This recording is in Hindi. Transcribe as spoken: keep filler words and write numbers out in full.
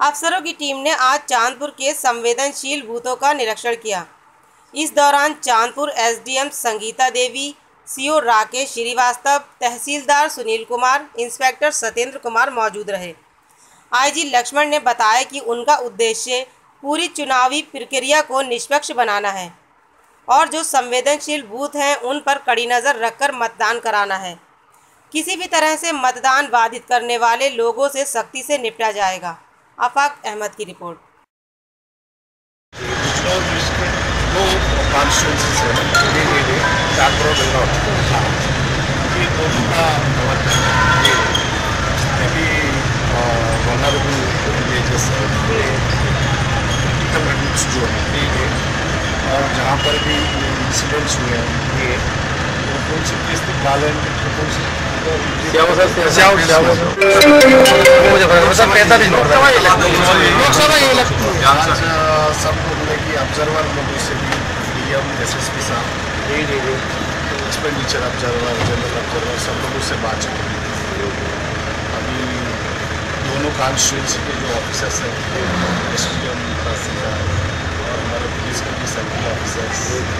अफसरों की टीम ने आज चांदपुर के संवेदनशील बूथों का निरीक्षण किया। इस दौरान चांदपुर एसडीएम संगीता देवी, सीओ राकेश श्रीवास्तव, तहसीलदार सुनील कुमार, इंस्पेक्टर सत्येंद्र कुमार मौजूद रहे। आईजी लक्ष्मण ने बताया कि उनका उद्देश्य पूरी चुनावी प्रक्रिया को निष्पक्ष बनाना है और जो संवेदनशील बूथ हैं उन पर कड़ी नज़र रखकर मतदान कराना है। किसी भी तरह से मतदान बाधित करने वाले लोगों से सख्ती से निपटा जाएगा। आफाक अहमद की रिपोर्ट। और जहाँ पर भी इंसिडेंट्स हुए हैं ये कौन सी किस बालन कौन सी श्याम सर श्याम श्याम मुझे मतलब पैसा भी लोकसभा इलेक्शन सब लोग बोले कि ऑब्जर्वर लोगों से भी डीएम एसएसपी साहब एक्सपेंडिचर ऑब्जर्वर जनरल ऑब्जर्वर सब लोगों से बात चली। अभी दोनों कॉन्स्टिट्यूंसी के जो ऑफिसर्स हैं एसडीएम तहसीलदार और हमारे पुलिस के भी सर्किल ऑफिसर्स